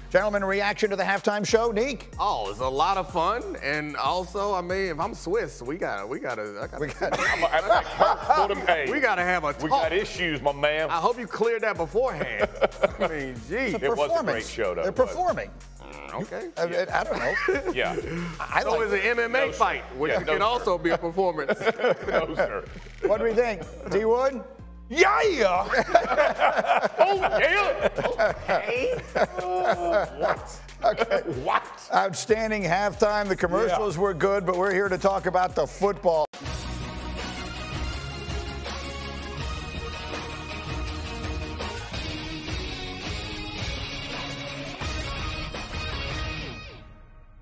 Gentlemen, reaction to the halftime show, Neek? Oh, it's a lot of fun, and also, I mean, if I'm Swiss, we gotta have a talk. We got issues, my man. I hope you cleared that beforehand. I mean, gee. It was a great show, though. They're performing. Okay. I don't know. Yeah. So is an MMA fight, which can also be a performance. No, sir. What do we think? D. Wood? Yeah! Oh, yeah! Okay. What? Okay. What? Outstanding halftime. The commercials were good, but we're here to talk about the football.